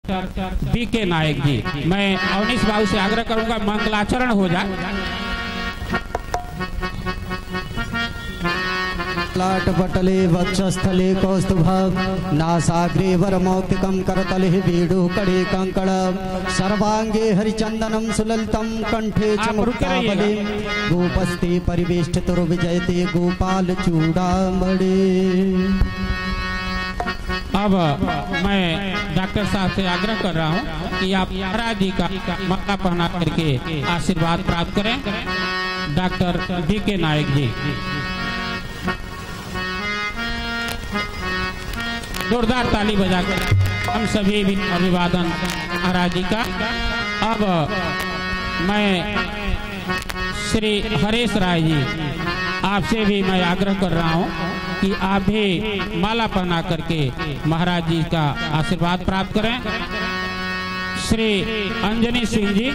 BK नायक जी, मैं अवनीश बाबू से आग्रह करूंगा मंगलाचरण हो जाए। लाट पटले वक्षस्थले कौस्तुभं नासाग्रे वरमौक्तिकं करतले वीडुकड़े कंकण सर्वांगे हरिचंदनं सुललितं कंठे च मुक्तावली गोपस्ते परिवेष्टितुर्विजयते गोपाल चूड़ामणि। अब मैं डॉक्टर साहब से आग्रह कर रहा हूं कि आप महाराज जी का माला पहना करके आशीर्वाद प्राप्त करें। डॉक्टर बीके नायक जी, जोरदार ताली बजाकर हम सभी भी अभिवादन महाराज जी का। अब मैं श्री हरेश राय जी, आपसे भी मैं आग्रह कर रहा हूं कि आप भी माला पहना करके महाराज जी का आशीर्वाद प्राप्त करें। श्री अंजनी सिंह जी,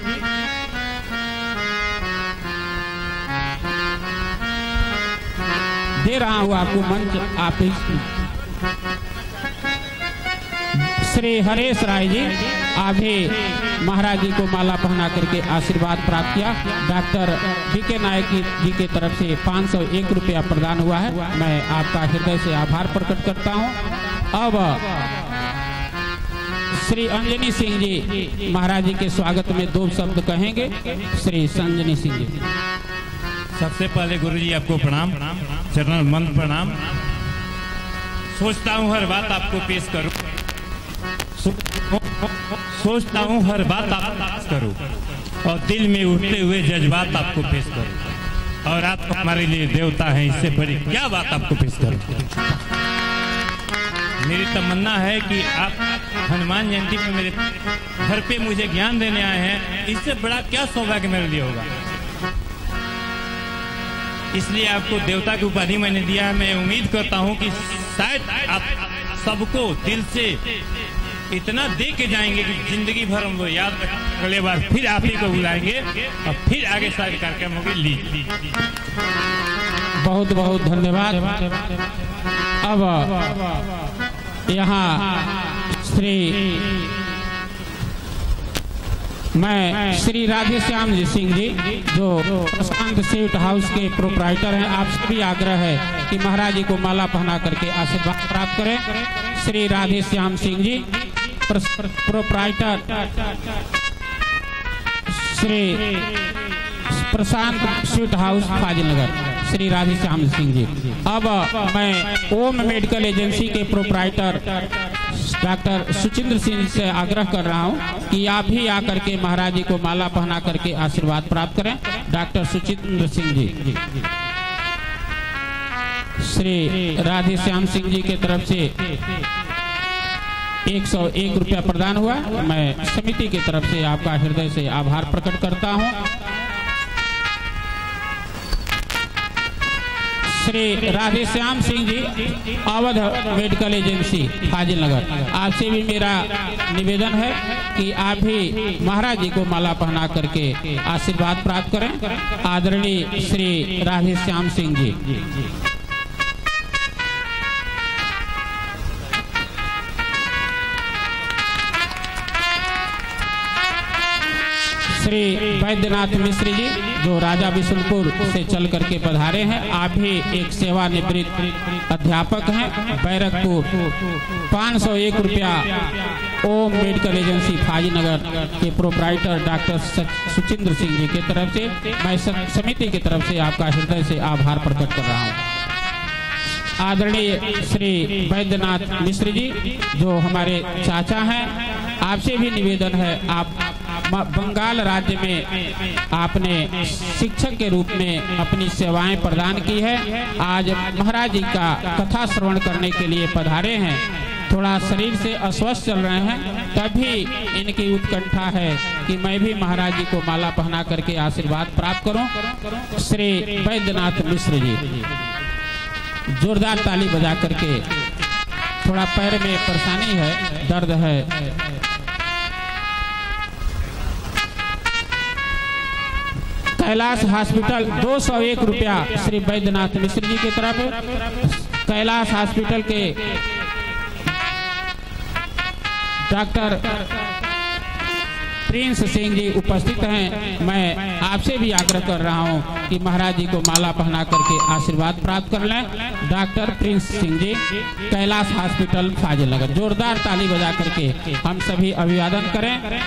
दे रहा हूं आपको मंच। आप श्री हरेश राय जी, आप भी महाराज जी को माला पहना करके आशीर्वाद प्राप्त किया। डॉक्टर बीके नायक जी के तरफ से 501 रुपया प्रदान हुआ है। मैं आपका हृदय से आभार प्रकट करता हूं। अब श्री अंजनी सिंह जी महाराज जी के स्वागत में 2 शब्द कहेंगे। श्री अंजनी सिंह जी। सबसे पहले गुरु जी आपको प्रणाम, चरण मंद प्रणाम। सोचता हूँ हर बात आपको पेश करूं, सोचता हूँ हर बात आप करूं और दिल में उठते हुए जज्बात आपको पेश करूं, और आप हमारे लिए देवता हैं, इससे बड़ी क्या बात आपको पेश करूं। मेरी तमन्ना है कि आप हनुमान जयंती पे मेरे घर पे मुझे ज्ञान देने आए हैं, इससे बड़ा क्या सौभाग्य मेरे लिए होगा। इसलिए आपको देवता की उपाधि मैंने दिया है। मैं उम्मीद करता हूं कि शायद आप सबको दिल से इतना दे के जाएंगे कि जिंदगी भर हम लोग याद रखें। अगले बार फिर आप ही को बुलाएंगे और फिर आगे सारे कार्यक्रम होंगे। ली बहुत बहुत धन्यवाद। अब यहाँ मैं श्री राधे श्याम जी सिंह जी, जो प्रशांत स्वीट हाउस के प्रोप्राइटर हैं, आपसे भी आग्रह है कि महाराज जी को माला पहना करके आशीर्वाद प्राप्त करें। Shri Radhe Shyam Singh ji, proprietor Shri Prashant sweet house Fazil Nagar, Shri Radhe Shyam Singh ji. अब मैं ओम मेडिकल एजेंसी के प्रोप्राइटर डॉक्टर सुचिंद्र सिंह से आग्रह कर रहा हूं कि आप भी आकर के महाराज जी को माला पहना करके आशीर्वाद प्राप्त करें। डॉक्टर सुचिंद्र सिंह जी। श्री राधे श्याम सिंह जी की तरफ से 101 रुपया प्रदान हुआ। मैं समिति की तरफ से आपका हृदय से आभार प्रकट करता हूं। श्री राधे श्याम सिंह जी, अवध मेडिकल एजेंसी फाजिल नगर, आपसे भी मेरा निवेदन है कि आप भी महाराज जी को माला पहना करके आशीर्वाद प्राप्त करें। आदरणीय श्री राधे श्याम सिंह जी। श्री वैद्यनाथ मिश्र जी, जो राजा बिशुनपुर से चल करके पधारे हैं, आप भी एक सेवानिवृत्त अध्यापक हैं, बैरकपुर। 501 रुपया ओम मेडिकल एजेंसी फाजिलनगर के प्रोप्राइटर डॉक्टर सुचिंद्र सिंह जी की तरफ से मैं समिति की तरफ से आपका हृदय से आभार प्रकट कर रहा हूँ। आदरणीय श्री वैद्यनाथ मिश्र जी, जो हमारे चाचा हैं, आपसे भी निवेदन है, आप बंगाल राज्य में आपने शिक्षक के रूप में अपनी सेवाएं प्रदान की है। आज महाराज जी का कथा श्रवण करने के लिए पधारे हैं। थोड़ा शरीर से अस्वस्थ चल रहे हैं, तभी इनकी उत्कंठा है कि मैं भी महाराज जी को माला पहना करके आशीर्वाद प्राप्त करूं। श्री वैद्यनाथ मिश्र जी, जोरदार ताली बजा करके। थोड़ा पैर में परेशानी है, दर्द है। कैलाश हॉस्पिटल 201 रुपया श्री वैद्यनाथ मिश्र जी की तरफ। कैलाश हॉस्पिटल के डॉक्टर प्रिंस सिंह जी उपस्थित हैं। मैं आपसे भी आग्रह कर रहा हूं कि महाराज जी को माला पहना करके आशीर्वाद प्राप्त कर लें। Doctor Prince Singh ji, Kailash hospital, Fazil Nagar. जोरदार ताली बजा करके हम सभी अभिवादन करें।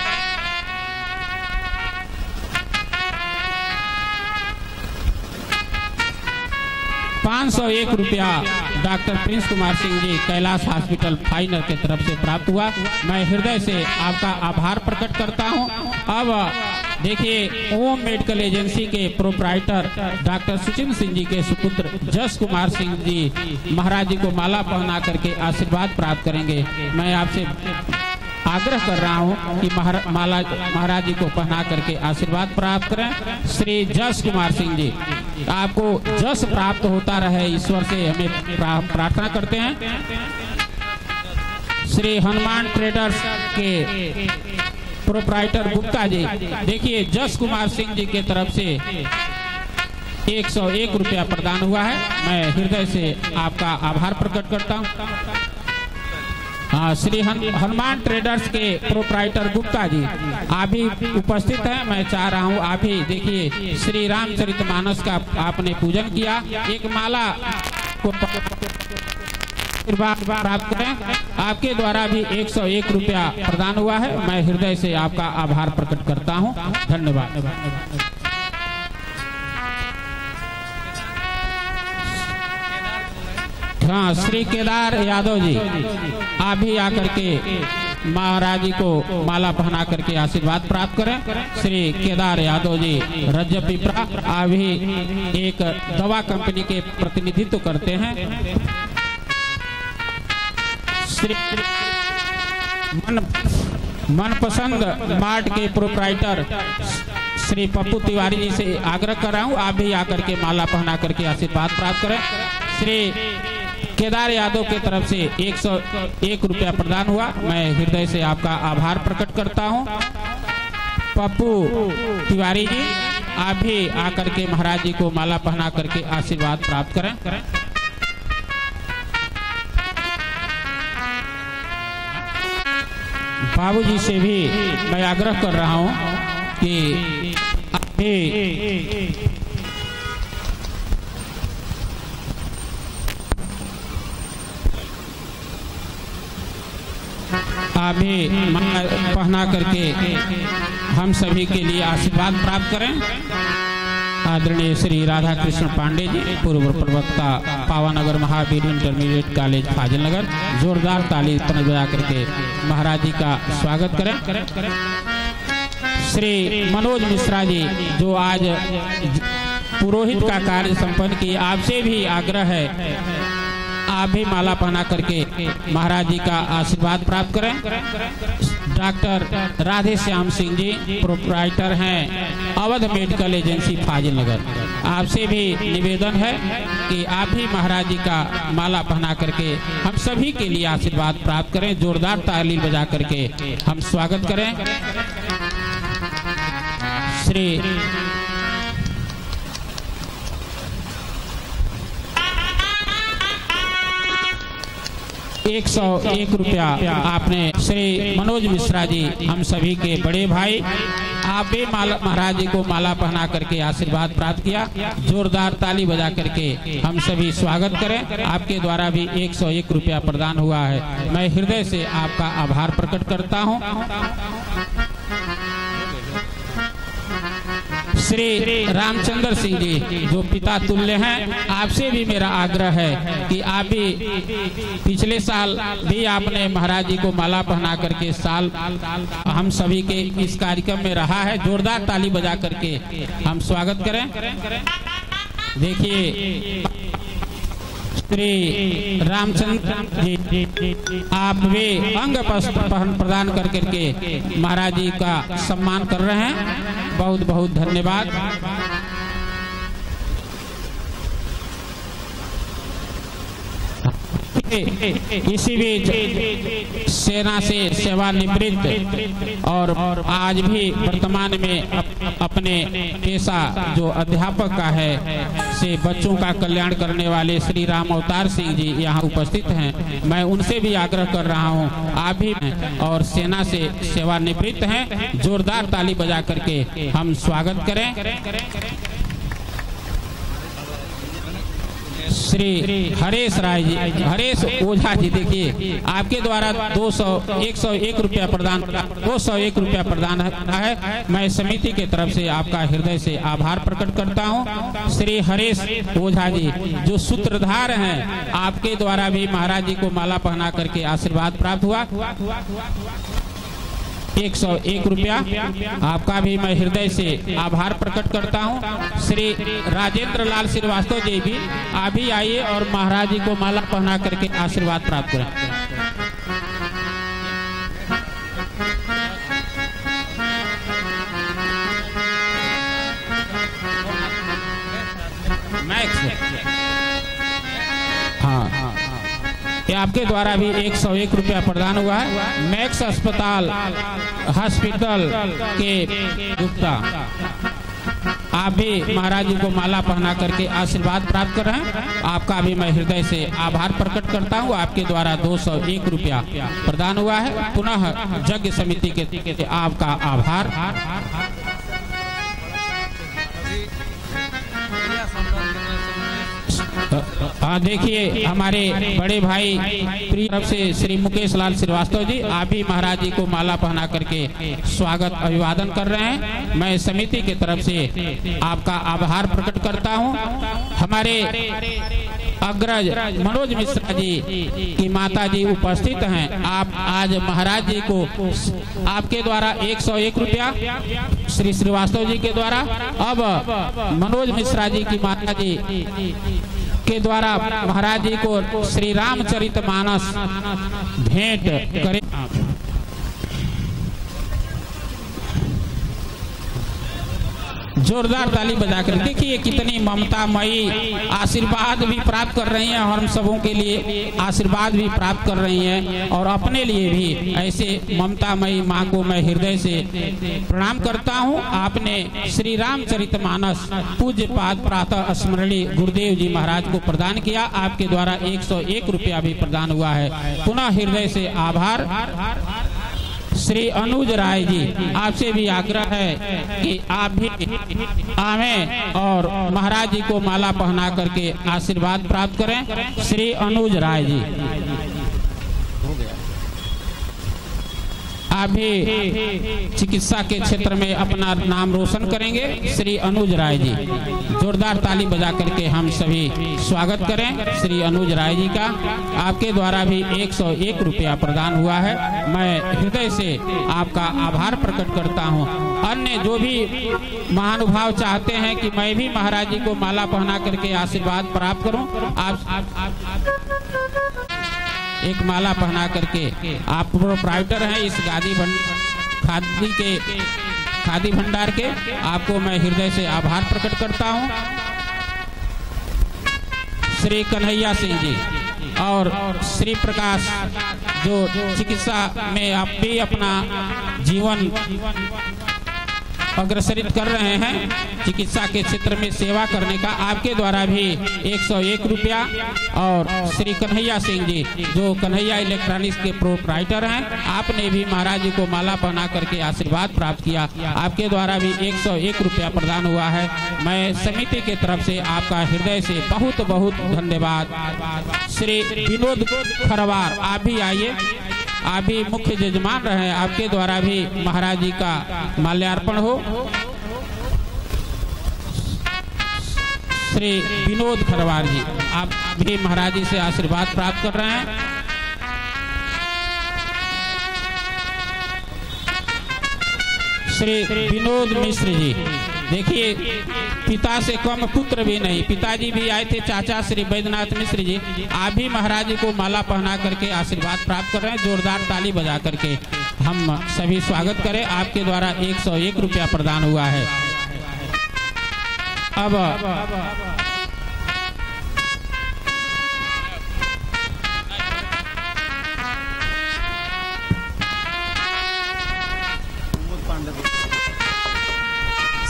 ₹501 doctor Prince Kumar Singh ji, Kailash hospital, फाइनल के तरफ से प्राप्त हुआ। मैं हृदय से आपका आभार प्रकट करता हूं। अब देखिए, ओम मेडिकल एजेंसी के प्रोप्राइटर डॉक्टर सुचिन सिंह जी के सुपुत्र जस कुमार सिंह जी महाराज जी को माला पहना करके आशीर्वाद प्राप्त करेंगे। मैं आपसे आग्रह कर रहा हूं कि महाराज जी को पहना करके आशीर्वाद प्राप्त करें। श्री जस कुमार सिंह जी, आपको जस प्राप्त होता रहे, ईश्वर से हमें प्रार्थना करते हैं। श्री हनुमान ट्रेडर्स के प्रोप्राइटर गुप्ता जी, देखिए जस कुमार सिंह जी के तरफ से ₹101 प्रदान हुआ है। मैं हृदय से आपका आभार प्रकट करता हूं। हाँ, श्री हनुमान ट्रेडर्स के प्रोप्राइटर गुप्ता जी, आप भी उपस्थित हैं। मैं चाह रहा हूँ आप भी देखिए, श्री रामचरितमानस का आपने पूजन किया, एक माला को प्राप्त करें। आपके द्वारा भी ₹101 प्रदान हुआ है। मैं हृदय से आपका आभार प्रकट करता हूँ। धन्यवाद। हाँ, श्री केदार यादव जी, आप भी आकर के महाराज जी को माला पहना करके आशीर्वाद प्राप्त करें। श्री केदार यादव जी, रजपिपरा, आप भी एक दवा कंपनी के प्रतिनिधित्व करते हैं। श्री मनपसंद मार्ट के प्रोप्राइटर श्री पप्पू तिवारी जी से आग्रह कर रहा हूँ, आप भी आकर के माला पहना करके आशीर्वाद प्राप्त करें। श्री केदार यादव के तरफ से ₹101 प्रदान हुआ। मैं हृदय से आपका आभार प्रकट करता हूं। पप्पू तिवारी जी, आप भी आकर के महाराज जी को माला पहना करके आशीर्वाद प्राप्त करें। बाबूजी से भी मैं आग्रह कर रहा हूं कि आप भी पहना करके हम सभी के लिए आशीर्वाद प्राप्त करें। आदरणीय श्री राधा कृष्ण पांडे जी, पूर्व प्रवक्ता, पावानगर महावीर इंटरमीडिएट कॉलेज, फाजिल नगर। जोरदार ताली बजा करके महाराज जी का स्वागत करें। श्री मनोज मिश्रा जी, जो आज पुरोहित का कार्य संपन्न किए, आपसे भी आग्रह है आप भी माला पहना करके महाराज जी का आशीर्वाद प्राप्त करें। डॉक्टर राधे श्याम सिंह जी, प्रोप्राइटर हैं, अवध मेडिकल एजेंसी, फाजिल नगर। आपसे भी निवेदन है कि आप भी महाराज जी का माला पहना करके हम सभी के लिए आशीर्वाद प्राप्त करें। जोरदार ताली बजा करके हम स्वागत करें। श्री ₹101 आपने श्री मनोज मिश्रा जी, हम सभी के बड़े भाई, आप भी महाराज जी को माला पहना करके आशीर्वाद प्राप्त किया। जोरदार ताली बजा करके हम सभी स्वागत करें। आपके द्वारा भी ₹101 प्रदान हुआ है। मैं हृदय से आपका आभार प्रकट करता हूं। श्री रामचंद्र सिंह जी, जो पिता तुल्य हैं, आपसे भी मेरा आग्रह है कि आप भी पिछले साल भी आपने महाराज जी को माला पहना करके साल हम सभी के इस कार्यक्रम में रहा है। जोरदार ताली बजा करके हम स्वागत करें। देखिए श्री रामचंद्र जी, आप वे अंग प्रदान कर करके महाराज जी का सम्मान कर रहे हैं। बहुत बहुत धन्यवाद। इसी बीच सेना से सेवानिवृत्त और आज भी वर्तमान में अपने पेशा जो अध्यापक का है से बच्चों का कल्याण करने वाले श्री राम अवतार सिंह जी यहाँ उपस्थित हैं। मैं उनसे भी आग्रह कर रहा हूँ, आप भी और सेना से सेवानिवृत्त हैं, जोरदार ताली बजा करके हम स्वागत करें। श्री हरेश राय जी, हरेश ओझा जी, देखिए आपके द्वारा 101 रुपया प्रदान, 201 रुपया प्रदान है। मैं समिति के तरफ से आपका हृदय से आभार प्रकट करता हूं। श्री हरेश ओझा जी जो सूत्रधार हैं, आपके द्वारा भी महाराज जी को माला पहना करके आशीर्वाद प्राप्त हुआ। 101 रुपया आपका भी मैं हृदय से आभार प्रकट करता हूं। श्री राजेंद्र लाल श्रीवास्तव जी भी आप भी आइए और महाराज जी को माला पहना करके आशीर्वाद प्राप्त करें। हाँ, आपके द्वारा भी 101 रुपया प्रदान हुआ है। मैक्स अस्पताल हॉस्पिटल के गुप्ता आप भी महाराज जी को माला पहना करके आशीर्वाद प्राप्त कर रहे हैं। आपका भी मैं हृदय से आभार प्रकट करता हूं। आपके द्वारा 201 रुपया प्रदान हुआ है। पुनः यज्ञ समिति के आपका आभार। देखिए हमारे बड़े भाई प्रिय तरफ से श्री मुकेश लाल श्रीवास्तव जी आप भी महाराज जी को माला पहना करके स्वागत अभिवादन कर रहे हैं। मैं समिति के तरफ से आपका आभार प्रकट करता हूं। हमारे अग्रज मनोज मिश्रा जी की माता जी उपस्थित हैं। आप आज महाराज जी को आपके द्वारा 101 रुपया श्री श्रीवास्तव जी के द्वारा, अब मनोज मिश्रा जी की माता जी के द्वारा महाराज जी को श्री रामचरितमानस भेंट करें। जोरदार ताली बजाकर देखिए कितनी ममतामयी आशीर्वाद भी प्राप्त कर रही हैं, हम सबों के लिए आशीर्वाद भी प्राप्त कर रही हैं और अपने लिए भी ऐसे ममतामयी माँ को मैं हृदय से प्रणाम करता हूँ। आपने श्री रामचरितमानस पूज्य पाद प्रातः स्मरणीय गुरुदेव जी महाराज को प्रदान किया। आपके द्वारा 101 रुपया भी प्रदान हुआ है। पुनः हृदय से आभार। श्री अनुज राय जी आपसे भी आग्रह है कि आप भी आवें और महाराज जी को माला पहना करके आशीर्वाद प्राप्त करें। श्री अनुज राय जी आप भी चिकित्सा के क्षेत्र में अपना नाम रोशन करेंगे। श्री अनुज राय जी जोरदार ताली बजा करके हम सभी स्वागत करें श्री अनुज राय जी का। आपके द्वारा भी 101 रुपया प्रदान हुआ है। मैं हृदय से आपका आभार प्रकट करता हूं। अन्य जो भी महानुभाव चाहते हैं कि मैं भी महाराज जी को माला पहना करके आशीर्वाद प्राप्त करूं, आप एक माला पहना करके आप प्रोप्राइटर हैं इस खादी भंडार के, आपको मैं हृदय से आभार प्रकट करता हूं। श्री कन्हैया सिंह जी और श्री प्रकाश जो चिकित्सा में आप भी अपना जीवन अग्रसरित कर रहे हैं, चिकित्सा के क्षेत्र में सेवा करने का, आपके द्वारा भी 101 रुपया। और श्री कन्हैया सिंह जी जो कन्हैया इलेक्ट्रॉनिक्स के प्रोप्राइटर हैं, आपने भी महाराज जी को माला पहना करके आशीर्वाद प्राप्त किया। आपके द्वारा भी 101 रुपया प्रदान हुआ है। मैं समिति के तरफ से आपका हृदय से बहुत बहुत धन्यवाद। श्री विनोद खरवार आप भी आइए, आप भी मुख्य जजमान रहे, आपके द्वारा भी महाराज जी का माल्यार्पण हो। श्री विनोद खरवार जी आप भी महाराज जी से आशीर्वाद प्राप्त कर रहे हैं। श्री विनोद मिश्र जी देखिए पिता से कम पुत्र भी नहीं, पिताजी भी आए थे चाचा श्री बैद्यनाथ मिश्र जी, आप भी महाराज जी को माला पहना करके आशीर्वाद प्राप्त कर रहे हैं। जोरदार ताली बजा करके हम सभी स्वागत करें। आपके द्वारा 101 रुपया प्रदान हुआ है। अब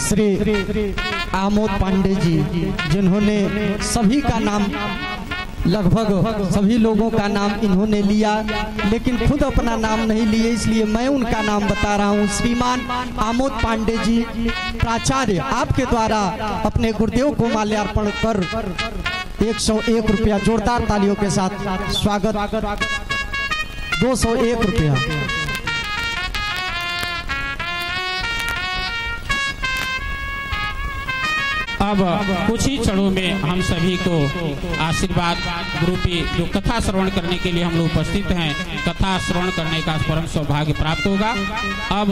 श्री आमोद पांडे जी, जिन्होंने सभी का नाम, लगभग सभी लोगों का नाम इन्होंने लिया, लेकिन खुद अपना नाम नहीं लिए, इसलिए मैं उनका नाम बता रहा हूँ। श्रीमान आमोद पांडे जी प्राचार्य, आपके द्वारा अपने गुरुदेव को माल्यार्पण कर 101 रुपया, जोरदार तालियों के साथ स्वागत। 201 रुपया। अब कुछ ही क्षणों में हम सभी को आशीर्वाद रूपी जो कथा श्रवण करने के लिए हम लोग उपस्थित हैं, कथा श्रवण करने का परम सौभाग्य प्राप्त होगा। अब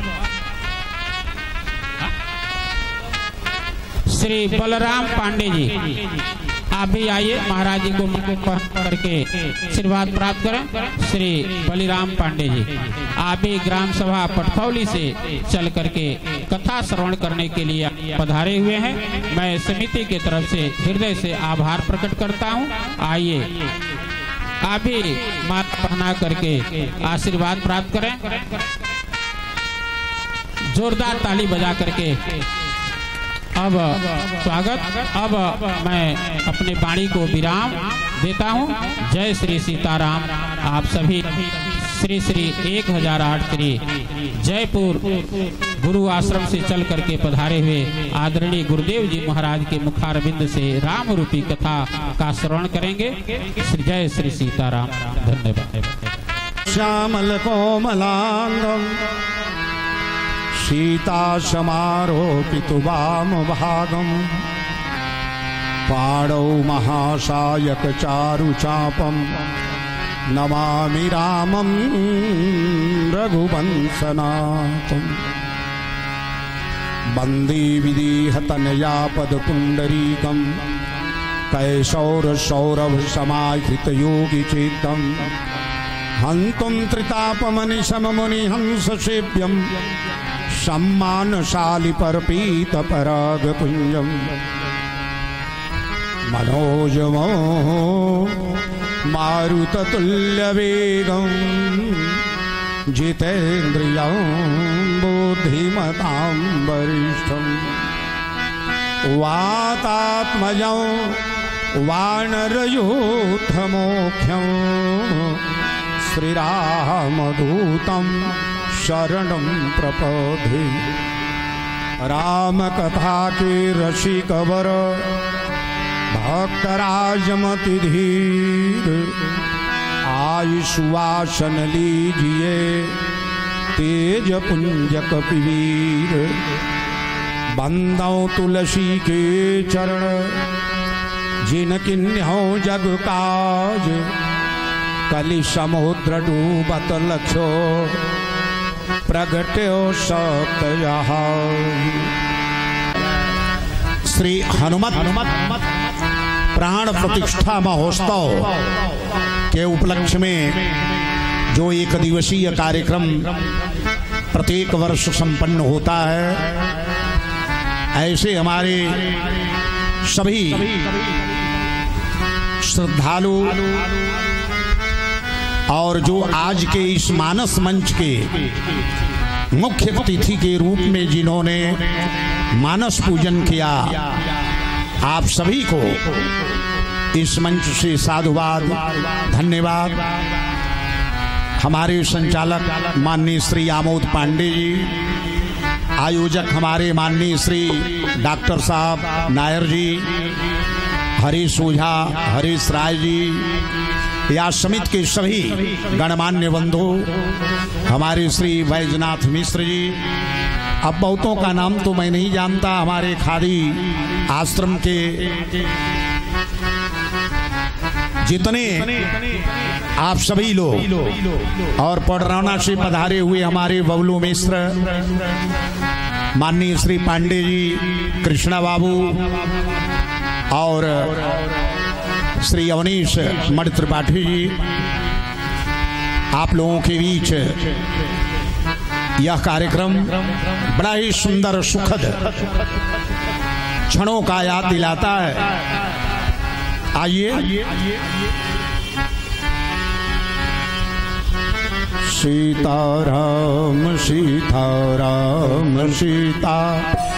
श्री बलराम पांडे जी, आप भी आइए, महाराज जी को करके आशीर्वाद प्राप्त करें। श्री बलिराम पांडे जी, आप भी ग्राम सभा पटखौली से चल करके कथा श्रवण करने के लिए पधारे हुए हैं। मैं समिति की तरफ से हृदय से आभार प्रकट करता हूं। आइए, आप भी माला पहना करके आशीर्वाद प्राप्त करें। जोरदार ताली बजा करके अब स्वागत। अब मैं अपने वाणी को विराम देता हूं। जय श्री सीताराम। आप सभी श्री श्री 1008 श्री जयपुर गुरु आश्रम से चल करके पधारे हुए आदरणीय गुरुदेव जी महाराज के मुखारविंद से राम रूपी कथा का श्रवण करेंगे। जय श्री सीताराम। धन्यवाद। श्यामल कोमलांगम सीता समारोपितु वाम भागम पाणौ महासायक चारु चापम नमामि रामं रघुवंशनाथं वन्दे विदेहतनया पदपुण्डरीकं कैशौरसौरभ समाहृत योगी चेतं हन्तुं त्रितापमनिशममुनिहंस सेव्यं सम्मानशाली परपीत परागपुञ्जं मनोजमो मारुततुल्यवेगं जितेन्द्रियं बुद्धिमतां वरिष्ठं वातात्मजं वानरयूथमोख्यं श्रीरामदूतं शरणं प्रपद्ये। रामकथा के रसिकवर भक्तराजमति धीर आयुष्वासन लीजिए तेज पुंज कपिवीर। बंदौ तुलसी के चरण जिन किन्हो जग काज कलि समुद्र डूबत लक्षो प्रगट्यो सप्त जहाज। श्री हनुमत प्राण प्रतिष्ठा महोत्सव के उपलक्ष्य में जो एक दिवसीय कार्यक्रम प्रत्येक वर्ष संपन्न होता है, ऐसे हमारे सभी श्रद्धालु और जो आज के इस मानस मंच के मुख्य अतिथि के रूप में जिन्होंने मानस पूजन किया, आप सभी को इस मंच से साधुवाद, धन्यवाद। हमारे संचालक माननीय श्री आमोद पांडे जी, आयोजक हमारे माननीय श्री डॉक्टर साहब नायर जी, हरीश ओझा, हरीश राय जी, या समिति के सभी गणमान्य बंधु, हमारे श्री वैजनाथ मिश्र जी। अब बहुतों का नाम तो मैं नहीं जानता, हमारे खादी आश्रम के जितने आप सभी लोग और पडरौना से पधारे हुए हमारे बबलू मिश्र, माननीय श्री पांडे जी, कृष्णा बाबू और श्री अवनीश मणि त्रिपाठी जी, आप लोगों के बीच यह कार्यक्रम बड़ा ही सुंदर सुखद क्षणों का याद दिलाता है। आइए, सीताराम सीताराम सीता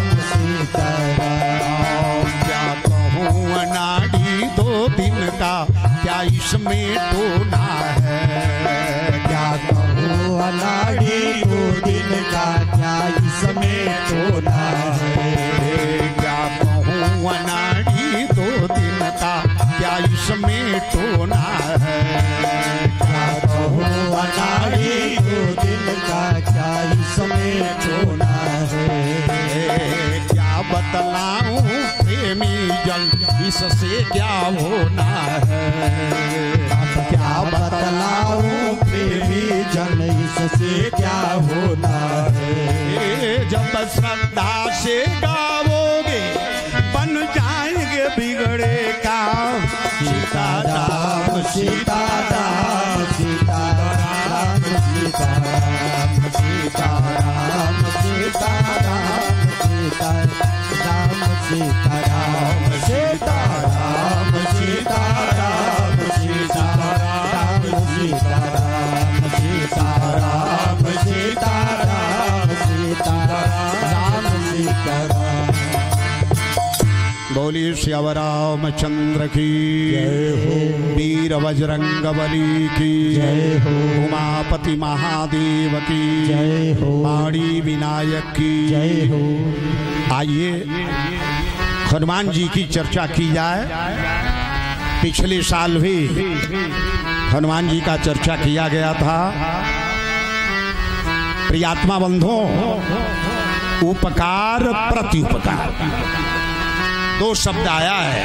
इसमें टोना है। क्या कहूँ अनाड़ी 2 दिन का क्या इसमें टोना है। क्या कहूँ अनाड़ी 2 दिन का क्या इसमें टोना है। क्या कहूँ अनाड़ी 2 दिन का क्या इसमें टोना है। क्या बतलाऊं प्रेमी जन इससे क्या होना है। क्या बतलाऊं प्रेमी जन इससे क्या होना है। जब श्रद्धा से गाओगे बन जाएंगे बिगड़े काम। सीताराम सीताराम सीताराम सीताराम सीताराम सीताराम सीताराम सीताराम सीताराम सीताराम सीताराम सीताराम सीताराम सीताराम सीताराम सीताराम। बोलिए श्याम रामचंद्र की जय हो। वीर बजरंग बली की जय हो। उमापति महादेव की जय हो। पाणी विनायक की जय हो। आइए हनुमान जी की चर्चा की जाए। पिछले साल भी हनुमान जी का चर्चा किया गया था। प्रियात्मा बंधुओं, उपकार प्रत्युपकार 2 शब्द आया है।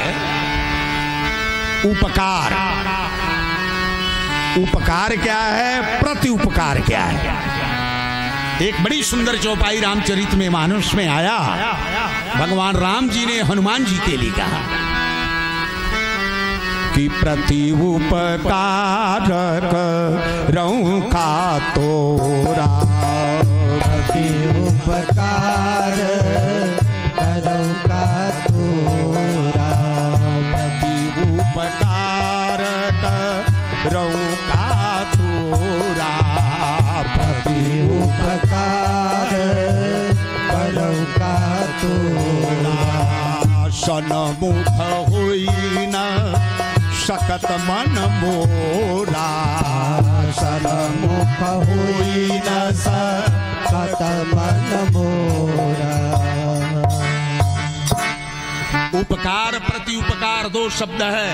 उपकार, उपकार क्या है, प्रत्युपकार क्या है। एक बड़ी सुंदर चौपाई रामचरित में मानस में आया। भगवान राम जी ने हनुमान जी के लिए कहा कि प्रति उपकार करऊं का तोरा। प्रति उपकार करऊं का तोरा। प्रति उपकार करऊं का तोरा। प्रति उपकार करऊं का तोरा। सनमुख होई न सकत मन मोरा। सनमुख होई न सकत मन मोरा। उपकार प्रति उपकार 2 शब्द है।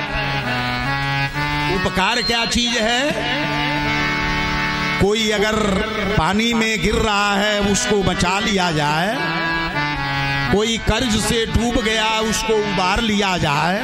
उपकार क्या चीज है। कोई अगर पानी में गिर रहा है उसको बचा लिया जाए। कोई कर्ज से डूब गया उसको उबार लिया जाए।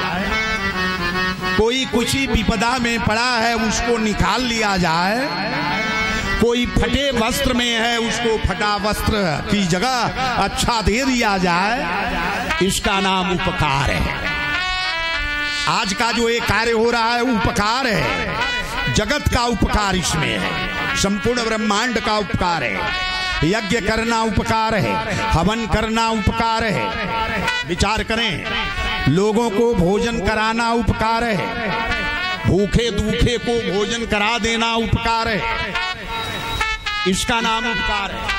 कोई कुछ ही विपदा में पड़ा है उसको निकाल लिया जाए। कोई फटे वस्त्र में है उसको फटा वस्त्र की जगह अच्छा दे दिया जाए। इसका नाम उपकार है। आज का जो एक कार्य हो रहा है उपकार है। जगत का उपकार इसमें है। संपूर्ण ब्रह्मांड का उपकार है। यज्ञ करना उपकार है। हवन करना उपकार है। विचार करें, लोगों को भोजन कराना उपकार है। भूखे दूखे को भोजन करा देना उपकार है। इसका नाम उपकार है।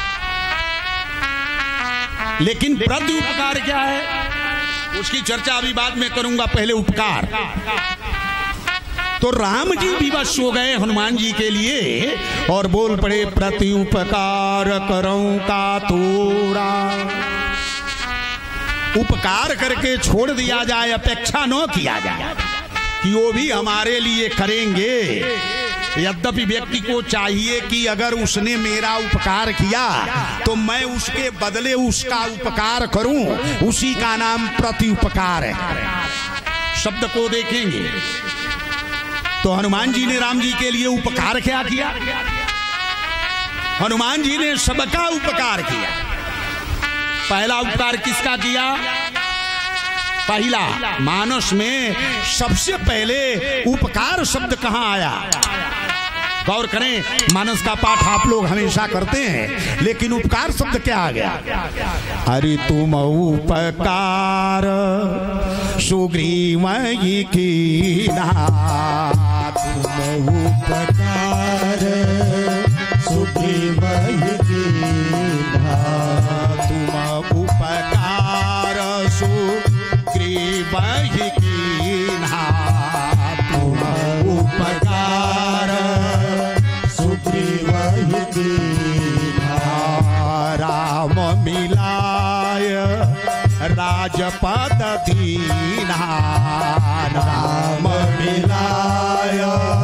लेकिन प्रति उपकार क्या है उसकी चर्चा अभी बाद में करूंगा। पहले उपकार। तो राम जी विवश हो गए हनुमान जी के लिए और बोल पड़े प्रति उपकार करऊं का तोरा। उपकार करके छोड़ दिया जाए, अपेक्षा न किया जाए कि वो भी हमारे लिए करेंगे। यद्यपि व्यक्ति को चाहिए कि अगर उसने मेरा उपकार किया तो मैं उसके बदले उसका उपकार करूं। उसी का नाम प्रति उपकार है। शब्द को देखेंगे तो हनुमान जी ने राम जी के लिए उपकार क्या किया। हनुमान जी ने सबका उपकार किया। पहला उपकार किसका किया। पहला मानस में सबसे पहले उपकार शब्द कहां आया। गौर करें, मानस का पाठ आप लोग हमेशा करते हैं, लेकिन उपकार शब्द क्या आ गया। अरे तुम उपकार सुग्रीव कीना। तुम उपकार सुग्रीव कीना। तुम उपकार सुग्रीव कीना। तुम राम मिलाय राजपद दीना, राम मिलाय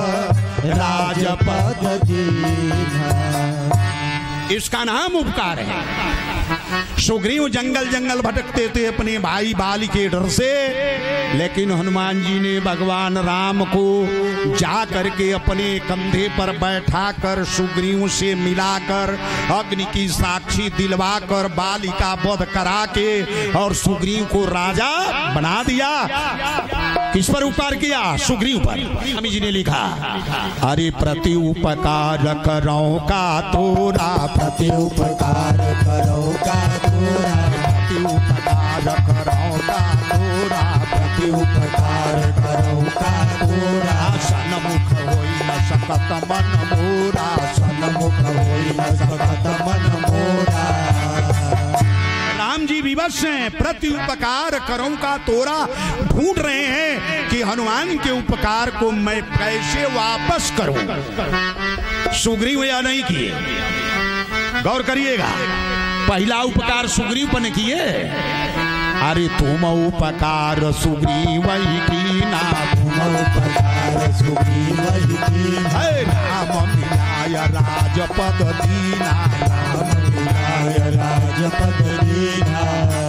राजपद दीना। इसका नाम उपकार है। सुग्रीव जंगल जंगल भटकते थे अपने भाई बाली के डर से, लेकिन हनुमान जी ने भगवान राम को जा करके अपने कंधे पर बैठाकर सुग्रीव से मिलाकर अग्नि की साक्षी दिलवाकर बाली का वध करा के और सुग्रीव को राजा बना दिया। किस पर उपकार किया? सुग्रीव पर। स्वामी जी ने लिखा, अरे प्रति उपकार करो का तोरा, प्रति उपकार करो का तोरा, प्रति उपकार करो का तोरा, प्रति उपकार करो का तोरा। सन्मुख होई न सकत मन मोरा, सन्मुख होई न सकत मन मोरा। राम जी विवश हैं, प्रति उपकार करो का तोरा। ढूंढ रहे हैं कि हनुमान के उपकार को मैं कैसे वापस करूं। सुग्रीव या नहीं किए? गौर करिएगा, पहला उपकार सुग्रीव पर किए। अरे तुम उपकार सुग्रीव ही कीना, तुम उपकार सुग्रीव ही कीना। राम मिलाय राजपद दीना, राम मिलाय राजपद दीना।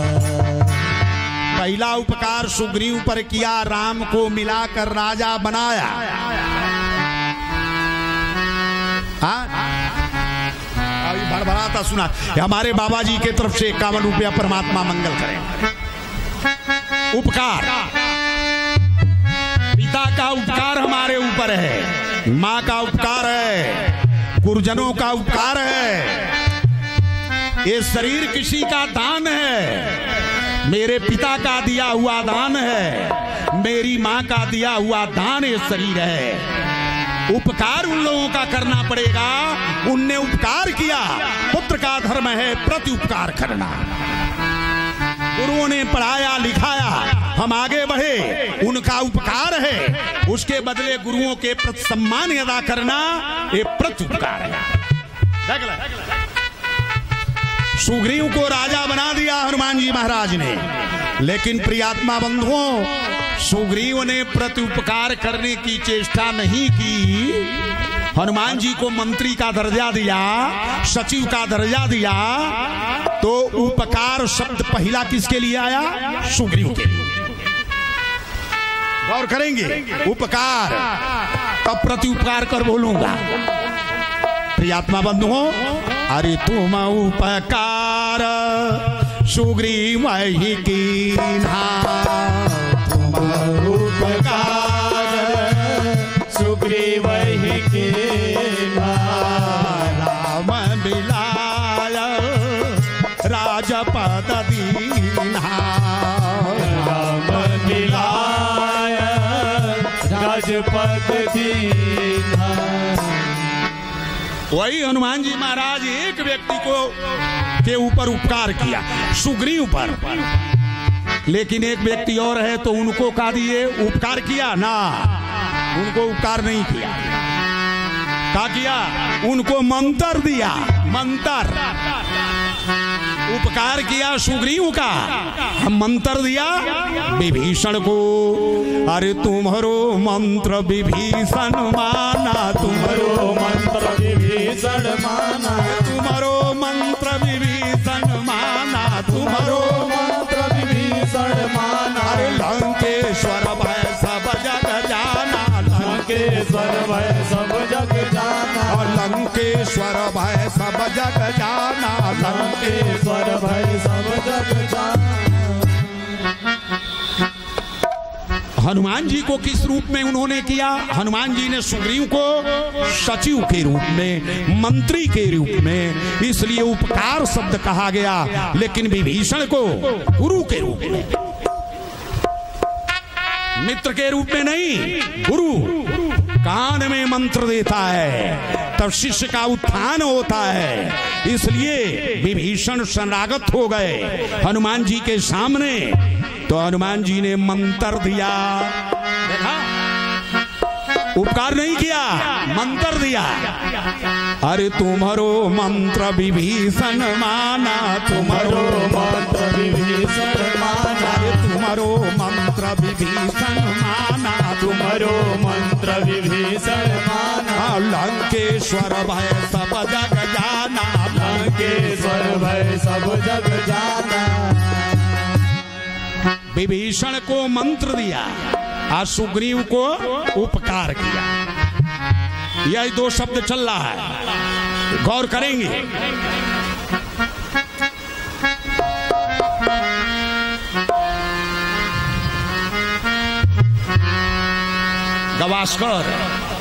पहला उपकार सुग्रीव पर किया, राम को मिलाकर राजा बनाया। भड़भड़ाता सुना। हमारे बाबा जी के तरफ से 51 रुपया परमात्मा मंगल करें। उपकार, पिता का उपकार हमारे ऊपर है, माँ का उपकार है, गुरुजनों का उपकार है। ये शरीर किसी का दान है, मेरे पिता का दिया हुआ दान है, मेरी माँ का दिया हुआ दान ये शरीर है। उपकार उन लोगों का करना पड़ेगा, उनने उपकार किया। पुत्र का धर्म है प्रति उपकार करना। गुरुओं ने पढ़ाया लिखाया, हम आगे बढ़े, उनका उपकार है। उसके बदले गुरुओं के प्रति सम्मान अदा करना ये प्रति उपकार है। सुग्रीव को राजा बना दिया हनुमान जी महाराज ने, लेकिन प्रियात्मा बंधुओं, सुग्रीव ने प्रति उपकार करने की चेष्टा नहीं की। हनुमान जी को मंत्री का दर्जा दिया, सचिव का दर्जा दिया, तो उपकार शब्द पहला किसके लिए आया? सुग्रीव के लिए। गौर करेंगे, उपकार तब प्रति उपकार कर बोलूंगा। प्रियात्मा बंधुओं, अरे तुम उपकार सुग्रीव ही कीन्हा, उपकार सुग्रीव ही कीन्हा। राम मिलाय राजपद दीन्हा, राम मिलाय राजपद दीन्हा। वही हनुमान जी महाराज एक व्यक्ति को के ऊपर उपकार किया, सुग्रीव पर, लेकिन एक व्यक्ति और है तो उनको का दिए उपकार किया ना, उनको उपकार नहीं किया। क्या किया? उनको मंत्र दिया, मंत्र। उपकार किया सुग्रीव का, हम मंत्र दिया विभीषण को। अरे तुम्हारो मंत्र विभीषण माना, तुम्हारो मंत्र विभीषण माना, तुम्हारो मंत्र विभीषण माना, तुम्हारो मंत्र विभीषण माना। अरे लंकेश्वर भय सब जग जाना, लंकेश्वर भय सब जग जाना, लंकेश्वर भय सब जग जाना, लंकेश्वर भय सब जग जाना। हनुमान जी को किस रूप में उन्होंने किया? हनुमान जी ने सुग्रीव को सचिव के रूप में, मंत्री के रूप में, इसलिए उपकार शब्द कहा गया। लेकिन विभीषण को गुरु के रूप में, मित्र के रूप में नहीं, गुरु कान में मंत्र देता है तब शिष्य का उत्थान होता है। इसलिए विभीषण शरणागत हो गए हनुमान जी के सामने, तो हनुमान जी ने मंत्र दिया। देखा उपकार नहीं किया, मंत्र दिया। अरे तुम्हारो मंत्र विभीषण माना, तुम्हारो मंत्र विभीषण माना, तुम्हारो मंत्र विभीषण माना, तुम्हारो मंत्र विभीषण माना। लंकेश्वर भय सब जग जाना, लंकेश्वर भय सब जग जाना। विभीषण को मंत्र दिया और सुग्रीव को उपकार किया। यह दो शब्द चल रहा है, गौर करेंगे। गवास्कर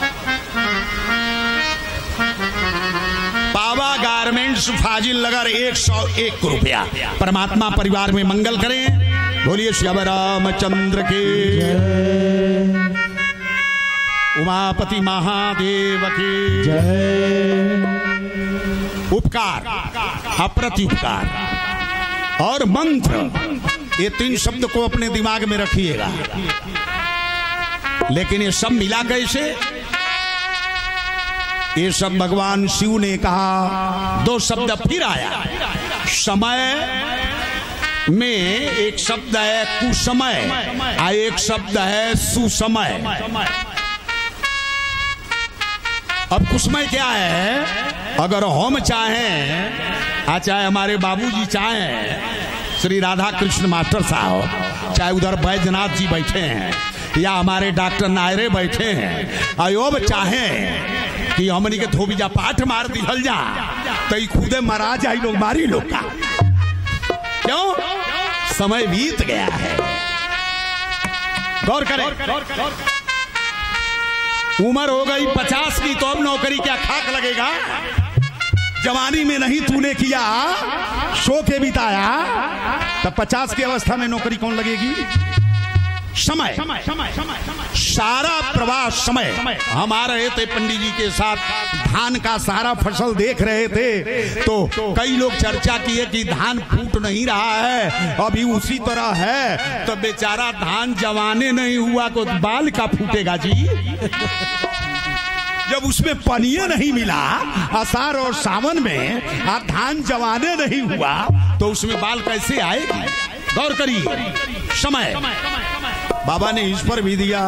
बाबा गारमेंट्स फाजिल नगर 101 रुपया। परमात्मा परिवार में मंगल करें। बोलिए श्याम रामचंद्र के, उमापति महादेव की जय। उपकार, अप्रति उपकार और मंत्र, ये तीन शब्द को अपने दिमाग में रखिएगा। लेकिन ये सब मिला कैसे? ये सब भगवान शिव ने कहा। दो शब्द फिर आया। समय में एक शब्द है कुसमय और एक शब्द है सुसमय। अब कुसमय क्या है? अगर हम चाहें, चाहे हमारे बाबूजी चाहें, श्री राधा कृष्ण मास्टर साहब, चाहे उधर बैजनाथ जी बैठे हैं या हमारे डॉक्टर नायरे बैठे हैं, अयोब चाहें कि हमनी के धोबीजा पाठ मार दिखल जा तो खुदे मरा जाए लोग, मारी लोग का। क्यों? समय बीत गया है। गौर करें। उम्र हो गई 50 की तो अब नौकरी क्या खाक लगेगा? जवानी में नहीं तूने किया, सो के बिताया, तब 50 की अवस्था में नौकरी कौन लगेगी? समय, सारा प्रवास समय। हम आ रहे थे पंडित जी के साथ, धान का सारा फसल देख रहे थे, तो कई लोग चर्चा किए कि धान फूट नहीं रहा है, अभी उसी तरह है, तो बेचारा धान जवाने नहीं हुआ तो बाल का फूटेगा जी। जब उसमें पनिया नहीं मिला आषाढ़ और सावन में, धान जवाने नहीं हुआ, तो उसमें बाल कैसे आएगी? गौर करिए। समय बाबा ने इस पर भी दिया।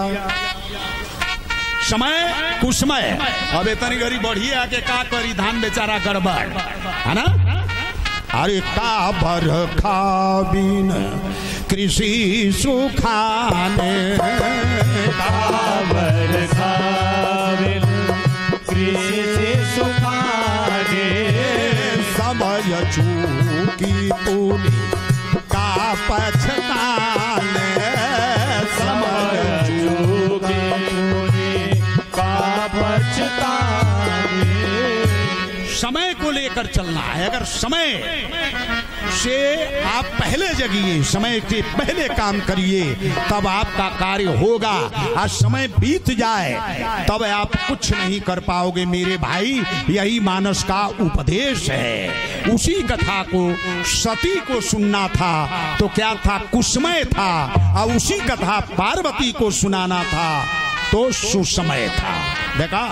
समय कुसमय। अब इतनी गरी बढ़िए आके का करी, धान बेचारा गड़बड़ है ना। अरे का बरखा बिन कृषि सुखाने, का बरखा बिन कृषि सुखाने, समय चूकी तूने का पछताने, समय चूकी तूने का पछताने। समय को लेकर चलना है। अगर समय से आप पहले जगिए, समय के पहले काम करिए, तब आपका कार्य होगा। आज समय बीत जाए तब आप कुछ नहीं कर पाओगे मेरे भाई। यही मानस का उपदेश है। उसी कथा को सती को सुनना था तो क्या था? कुसमय था। और उसी कथा पार्वती को सुनाना था तो सुसमय था। देखा,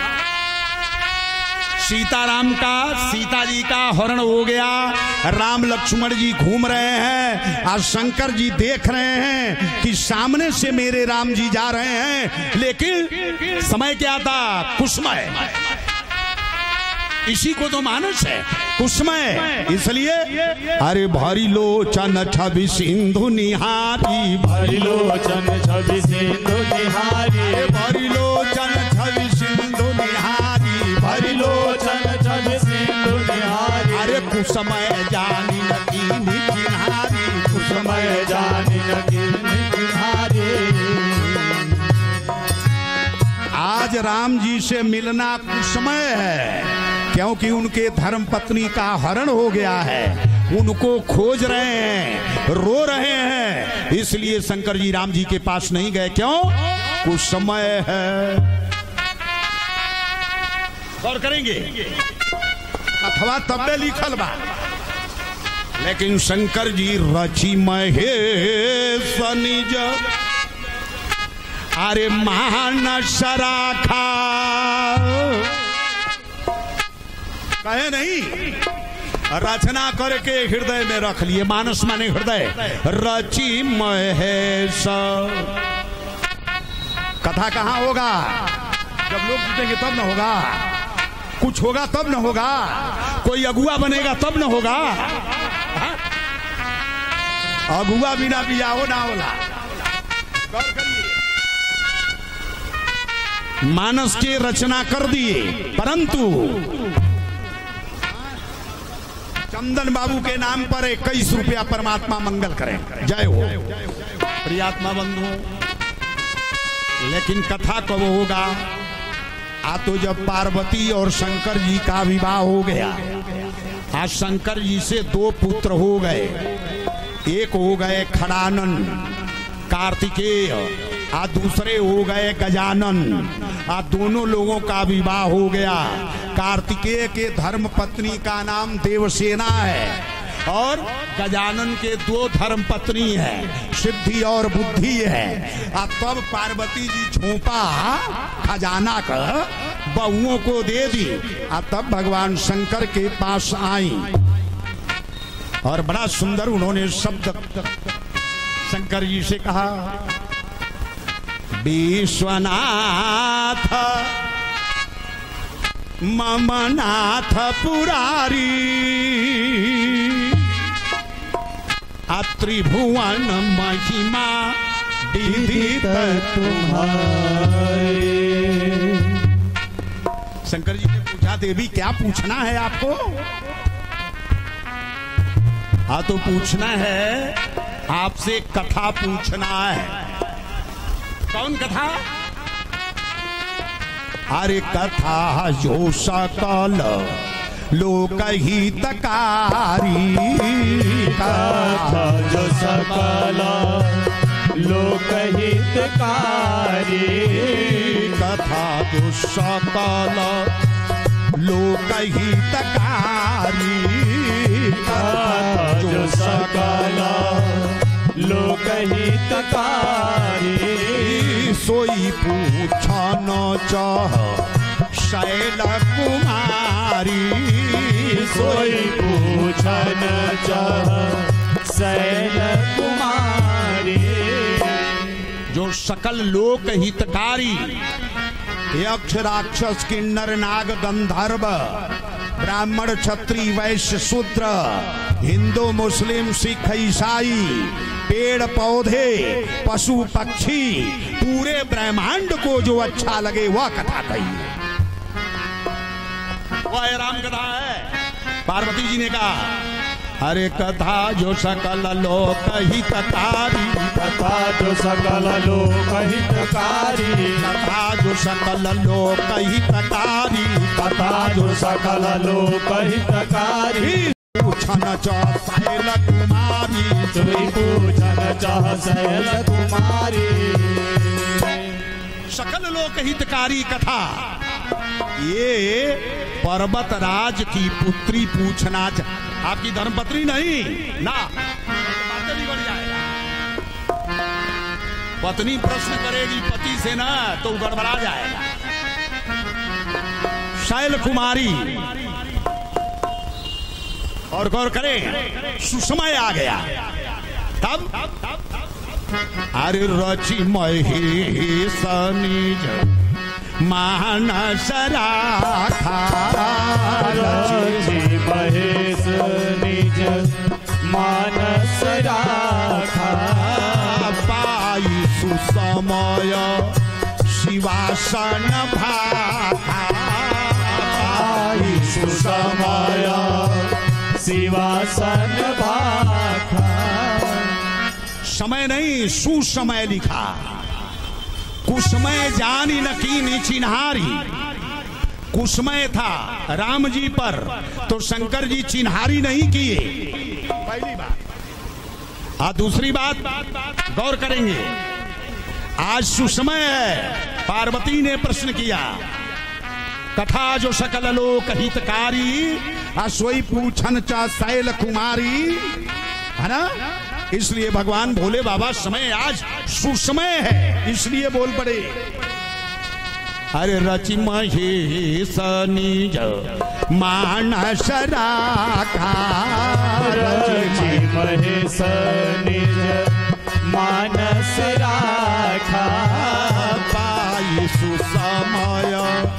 सीताराम का, सीता जी का हरण हो गया, राम लक्ष्मण जी घूम रहे हैं, आज शंकर जी देख रहे हैं कि सामने से मेरे राम जी जा रहे हैं, लेकिन समय क्या था? कुसमय। इसी को तो मानस है, कुसमय। इसलिए अरे भरी लोचन छवि सिंधु निहारी, भरी लोचन छवि सिंधु निहारी, भरी लोचन छवि सिंधु निहारी, भरी लोचन छवि सिंधु निहारी। अरे कुसमय जानी न कीन्ही किन्हारी, कुसमय जानी न कीन्ही किन्हारी। आज राम जी से मिलना कुसमय है, क्योंकि उनके धर्म पत्नी का हरण हो गया है। उनको खोज रहे हैं, रो रहे हैं, इसलिए शंकर जी राम जी के पास नहीं गए। क्यों? कुछ समय है। गौर करेंगे, अथवा तब्बे लिखल बा, लेकिन शंकर जी रची महेश निज अरे मानस राखा, कहे नहीं, रचना करके हृदय में रख लिए। मानस माने हृदय, रची महेश। कथा कहाँ होगा? जब लोग जुटेंगे तब न होगा, कुछ होगा तब न होगा, कोई अगुआ बनेगा तब न होगा। अगुआ बिना बियाहो ना होला। गौर करिए, मानस के रचना कर दिए, परंतु चंदन बाबू के नाम पर 21 रुपया परमात्मा मंगल करें। जय हो प्रियात्मा बंधु। लेकिन कथा कब होगा? तो जब पार्वती और शंकर जी का विवाह हो गया। आज शंकर जी से 2 पुत्र हो गए। एक हो गए खड़ानन कार्तिकेय, दूसरे हो गए गजानन। दोनों लोगों का विवाह हो गया। कार्तिकेय के धर्म पत्नी का नाम देवसेना है और गजानन के 2 धर्म पत्नी है, सिद्धि और बुद्धि है। तब पार्वती जी झोंपा खजाना का बहुओं को दे दी। तब भगवान शंकर के पास आई और बड़ा सुंदर उन्होंने शब्द शंकर जी से कहा, विश्वनाथ मम नाथ पुरारी, त्रिभुवन महिमा विदित तुम्हारे। शंकर जी ने पूछा, देवी क्या पूछना है आपको? तो पूछना है, आपसे कथा पूछना है। कौन कथा? अरे कथा जो सकल लोकहितकारी, कथा जो सकल लोकहितकारी, कथा जो सकल लोकहितकारी, कथा जो सकल लोकहितकारी, सोई पूछन चाह शैल कुमारी, सोई पूछन चाह शैल कुमारी। जो सकल लोक हितकारी, यक्ष राक्षस किन्नर नाग गंधर्व ब्राह्मण क्षत्रिय वैश्य शूद्र, हिंदू मुस्लिम सिख ईसाई, पेड़ पौधे पशु पक्षी, पूरे ब्रह्मांड को जो अच्छा लगे वह कथा कही। वह राम कथा है। पार्वती जी ने कहा, अरे कथा जो सकल लोक हितकारी, कथा जो सकल लोक हितकारी, कथा जो सकल लोक हितकारी, कथा जो सकल लोक हितकारी। पूछन चाह शैल कुमारी, सोई पूछन चाह शैल कुमारी। सकल लोक हितकारी कथा, ये पर्वत राज की पुत्री पूछना। आपकी धर्मपत्नी नहीं ना, बातें भी बढ़ जाएगा। पत्नी प्रश्न करेगी पति से ना तो गड़बड़ा जाएगा। शैल कुमारी, और गौर करें, सुषमय आ गया। तब अरे रचि महेश निज मानस राखा, रचि महेश निज मानस राखा, पाई सुसमय शिवासन भाखा, पाई सुसमय शिवासन भाखा। समय नहीं, सुसमय लिखा। कुसमय जानी न कीनी चिन्हारी, कुसमय था राम जी पर, तो शंकर जी चिन्हारी नहीं किए। पहली बात। दूसरी बात गौर करेंगे, आज सुसमय है। पार्वती ने प्रश्न किया, कथा जो सकल लोक हितकारी, सोई पूछन चा शैल कुमारी, है ना? इसलिए भगवान भोले बाबा समय आज सुसमय है, इसलिए बोल पड़े। अरे रचि महेश निज मानस राखा, रचि महेश निज मानस राखा, पाई सुसमय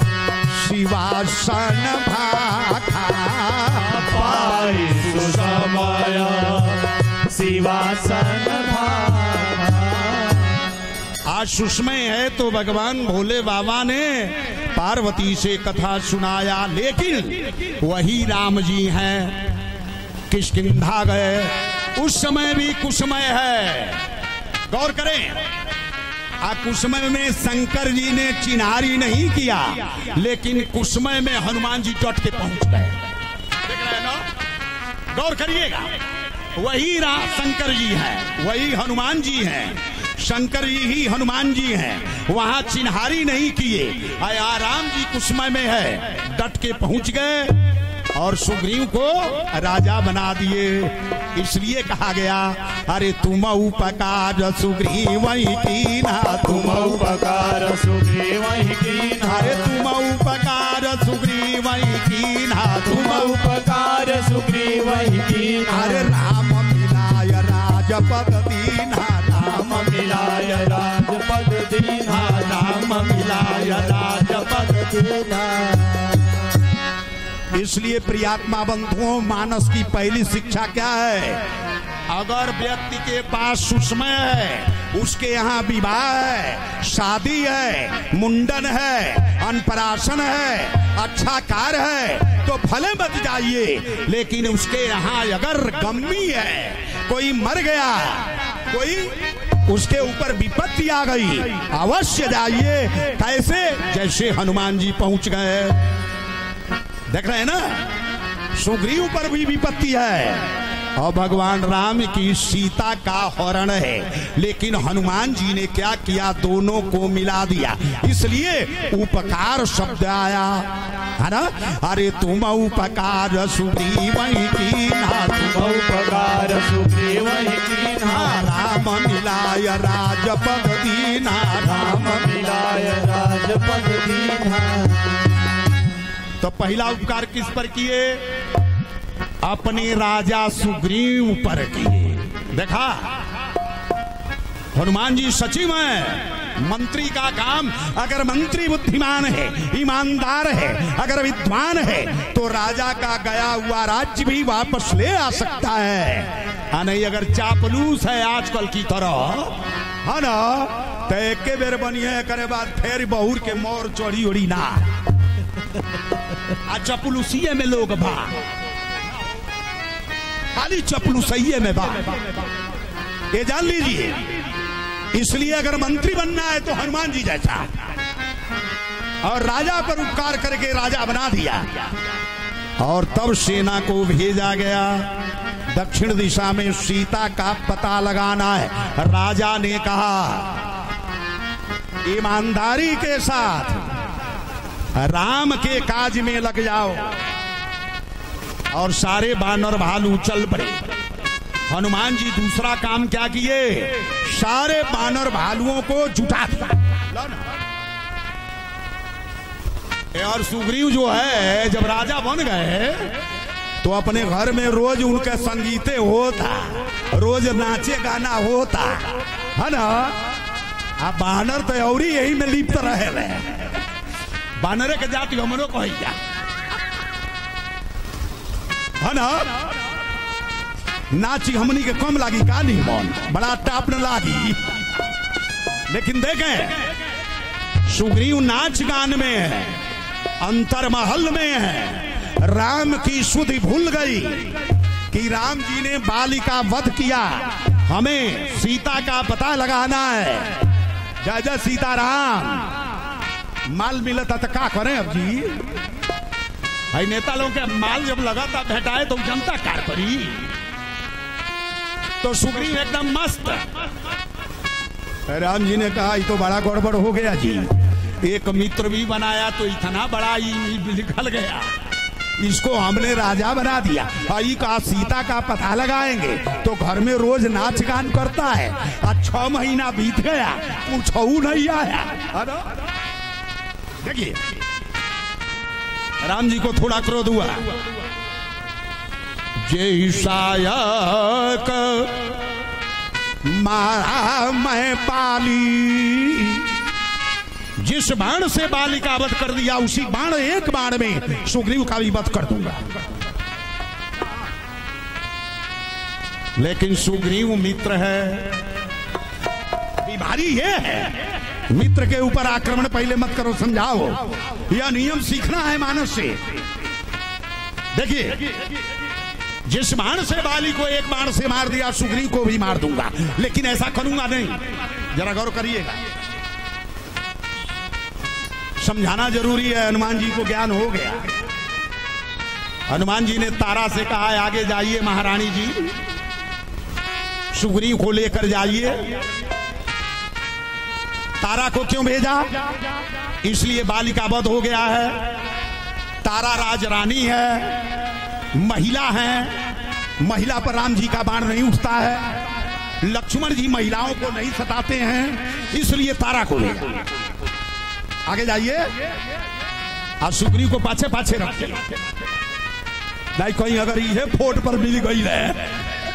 शिवासन भाखा, पाई सुसमय शिवासन भाखा। आज सुषमय है तो भगवान भोले बाबा ने पार्वती से कथा सुनाया, लेकिन वही राम जी हैं, किष्किंधा गए, उस समय भी कुसमय है। गौर करें, कुसमय में शंकर जी ने चिन्हारी नहीं किया, लेकिन कुसमय में हनुमान जी डट के पहुंच गए। देख रहे हैं ना, गौर करिएगा, वही शंकर जी हैं, वही हनुमान जी हैं, शंकर जी ही हनुमान जी हैं, वहां चिन्हारी नहीं किए। राम जी कुसमय में है, डट के पहुंच गए और सुग्रीव को राजा बना दिए। इसलिए कहा गया, अरे तुम उपकार सुग्रीव कीना, तुम उपकार सुग्रीव कीना, अरे तुम उपकार सुग्रीव कीना, तुम उपकार सुग्रीव कीना, अरे राम मिलाय राजपद दीना, राम मिलाय राजपद दीना, राम मिलाय राजपद दीना। इसलिए प्रियात्मा बंधुओं, मानस की पहली शिक्षा क्या है? अगर व्यक्ति के पास सुषमय है, उसके यहाँ विवाह है, शादी है, मुंडन है, अन्नप्राशन है, अच्छा कार्य है, तो भले मत जाइए, लेकिन उसके यहाँ अगर गम्मी है, कोई मर गया, कोई उसके ऊपर विपत्ति आ गई, अवश्य जाइए। कैसे? जैसे हनुमान जी पहुंच गए। देख रहे हैं ना, सुग्रीव पर भी विपत्ति है और भगवान राम की सीता का हरण है, लेकिन हनुमान जी ने क्या किया? दोनों को मिला दिया। इसलिए उपकार शब्द आया है ना। अरे तुम उपकार सुग्रीव कीना, तुम उपकार सुग्रीव कीना, राम मिलाय राजपद दीना, राम मिलाय राजपद दीना। तो पहला उपकार किस पर किए? अपने राजा सुग्रीव पर किए। देखा, हनुमान जी सचिव हैं, मंत्री का काम, अगर मंत्री बुद्धिमान है, ईमानदार है, अगर विद्वान है, तो राजा का गया हुआ राज्य भी वापस ले आ सकता है। नहीं अगर चापलूस है आजकल की तरह, है ना, तो एक बेर बनिए करे बाद फिर बहुर के मोर चढ़ी उड़ी ना। चपलूसिये में लोग बा, खाली चपलूसिये में बा, ये जान लीजिए। इसलिए अगर मंत्री बनना है तो हनुमान जी जैसा, और राजा पर उपकार करके राजा बना दिया। और तब सेना को भेजा गया, दक्षिण दिशा में सीता का पता लगाना है। राजा ने कहा, ईमानदारी के साथ राम के काज में लग जाओ। और सारे बानर भालू चल पड़े। हनुमान जी दूसरा काम क्या किए? सारे बानर भालुओं को जुटा दिया। और सुग्रीव जो है, जब राजा बन गए तो अपने घर में रोज उनके संगीते होता, रोज नाचे गाना होता, है ना। अब बानर तो और यही में लिप्त रहे, बानरे के जाति हमरो कहिया, है ना। नाची हमनी के कम लागी का नहीं, मन बड़ा टाप न लागी। लेकिन देखें, सुग्रीव नाच गान में है, अंतर महल में है। राम की सुधि भूल गई कि राम जी ने बाली का वध किया, हमें सीता का पता लगाना है। जय जय सीताराम। माल मिलता तो क्या करें अब जी? भाई नेता लोगों के माल जब लगाता भेटाए तो जनता कार करी। तो सुग्रीव एकदम मस्त। राम जी ने कहा, ये तो बड़ा गड़बड़ हो गया जी, एक मित्र भी बनाया तो इतना बड़ा निकल गया, इसको हमने राजा बना दिया। आई का सीता का पता लगाएंगे तो घर में रोज नाच गान करता है। आज 6 महीना बीत गया, कुछ नहीं आया। देखिए राम जी को थोड़ा क्रोध हुआ। जय सायक मारा मैं बाली, जिस बाण से बाली का वध कर दिया उसी बाण एक बाण में सुग्रीव का भी वध कर दूंगा। लेकिन सुग्रीव मित्र है, बीमारी ये है मित्र के ऊपर आक्रमण पहले मत करो, समझाओ। यह नियम सीखना है मानस से। देखिए जिस बाण से बाली को एक बाण से मार दिया सुग्रीव को भी मार दूंगा, लेकिन ऐसा करूंगा नहीं। जरा गौर करिएगा, समझाना जरूरी है। हनुमान जी को ज्ञान हो गया। हनुमान जी ने तारा से कहा है आगे जाइए महारानी जी, सुग्रीव को लेकर जाइए। तारा को क्यों भेजा? इसलिए बाली का वध हो गया है। तारा राजरानी है, महिला है, महिला पर राम जी का बाण नहीं उठता है। लक्ष्मण जी महिलाओं को नहीं सताते हैं, इसलिए तारा को भेजा। आगे जाइए और सुग्रीव को पाछे पाछे रखिए। नहीं कहीं अगर ये फोट पर मिल गई है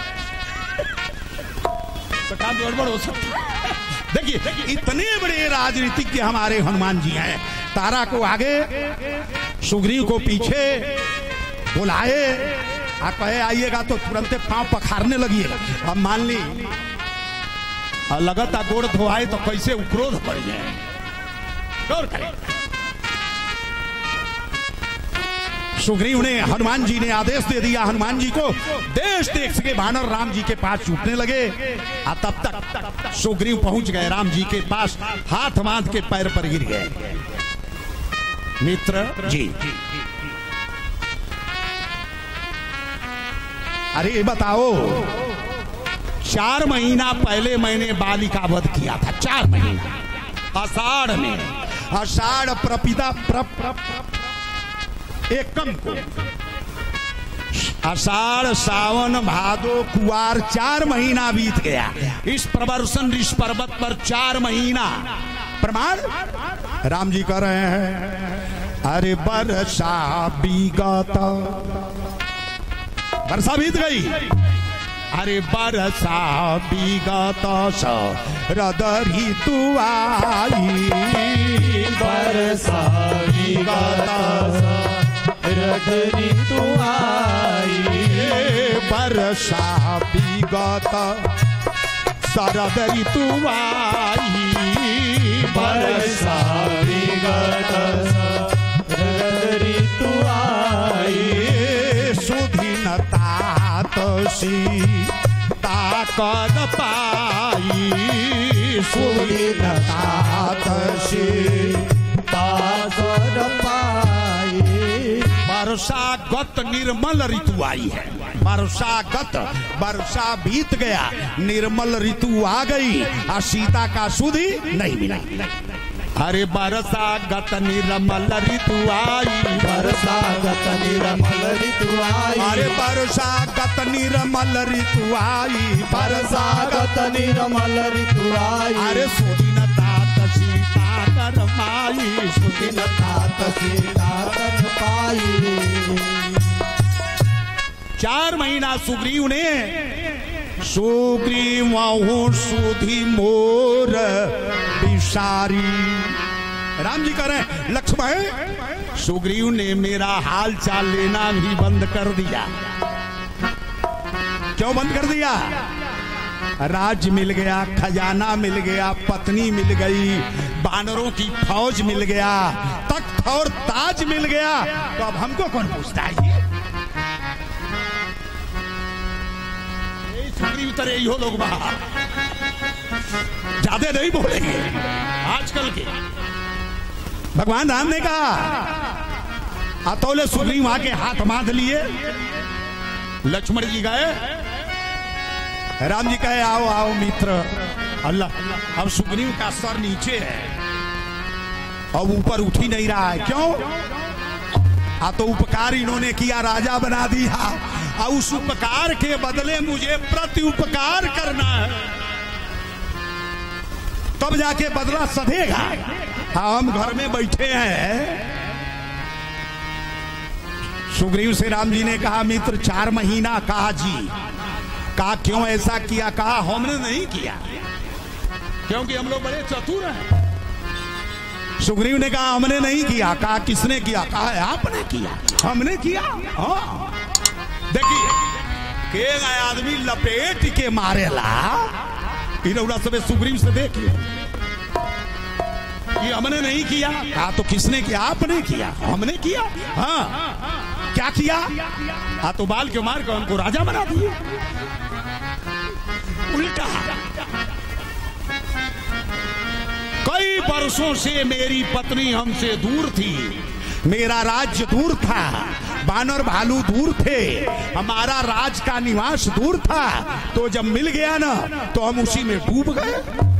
तो काम गड़बड़ हो सकता है। देखिए इतने बड़े राजनीतिज्ञ हमारे हनुमान जी हैं। तारा को आगे, सुग्रीव को पीछे बुलाए, आप कहे आइएगा तो तुरंत पांव पखारने लगिएगा। अब मान ली लगातार गोड़ धोआए तो कैसे उक्रोध पड़ जाए। गौर करें, सुग्रीव ने, हनुमान जी ने आदेश दे दिया। हनुमान जी को देश देश के वानर राम जी के पास छूटने लगे। तब तक सुग्रीव पहुंच गए राम जी के पास, हाथ बांध के पैर पर गिर गए। मित्र जी, अरे बताओ, 4 महीना पहले मैंने बाली का वध किया था। 4 महीना आषाढ़ में, आषाढ़ प्रपिता एकम को, आषाढ़ सावन भादो कुआर 4 महीना बीत गया। इस प्रवर्षण ऋष पर्वत पर 4 महीना प्रमाण राम जी कर रहे हैं। अरे वर्षा बीगत, वर्षा बीत गई। अरे वर्षा बीगत शरद ऋतु आई, वर्षा बीगत शरद ऋतु आई, वर्षा बीगत शरद ऋतु आई, वर्षा बीगत शरद ऋतु आई, सुधीनता सीता कर पाई, सुधीनता सीता कर पाई। वर्षागत निर्मल ऋतु आई है। वर्षागत, वर्षा बीत गया, निर्मल ऋतु आ गई और सीता का सुधी नहीं मिला। अरे वर्षागत निर्मल ऋतु आई, वर्षागत निर्मल ऋतु आई, अरे वर्षागत निर्मल ऋतु आई, वर्षागत निर्मल ऋतु आई, अरे सुदीनता सीता कर पाई, सुदीनता सीता कर पाई। 4 महीना सुग्रीव ने, सुग्रीव सुधी मोर बिसारी। राम जी कह रहे हैं लक्ष्मण, सुग्रीव ने मेरा हाल चाल लेना भी बंद कर दिया। क्यों बंद कर दिया? राज्य मिल गया, खजाना मिल गया, पत्नी मिल गई, बानरों की फौज मिल गया, तख्त और ताज मिल गया, तो अब हमको कौन पूछता है? सुग्रीव तरह यो लोग बाहर ज्यादा नहीं बोलेंगे आजकल के। भगवान राम ने कहा, अतौले सुग्रीव आके हाथ बांध लिए। लक्ष्मण जी गए, राम जी कहे आओ आओ मित्र। अल्लाह, अब सुग्रीव का सर नीचे है, अब ऊपर उठ ही नहीं रहा है। क्यों? तो उपकार इन्होंने किया, राजा बना दिया, और उस उपकार के बदले मुझे प्रति उपकार करना है, तब जाके बदला सधेगा। हम घर में बैठे हैं। सुग्रीव से राम जी ने कहा मित्र 4 महीना। कहा जी, कहा क्यों ऐसा किया? कहा हमने नहीं किया, क्योंकि हम लोग बड़े चतुर हैं। सुग्रीव ने कहा हमने नहीं किया। कहा किसने किया? कहा आपने किया। हमने किया। हाँ देखिए के आदमी लपेट के मारेला, इनौरा सब सुग्रीव से देखिए, ये हमने नहीं किया। कहा तो किसने किया? आपने किया। हमने किया। हाँ क्या किया? हाँ तो बाल के मार कर उनको राजा बना दिए। उल्टा कई वर्षों से मेरी पत्नी हमसे दूर थी, मेरा राज्य दूर था, बानर भालू दूर थे, हमारा राज का निवास दूर था, तो जब मिल गया ना तो हम उसी में डूब गए।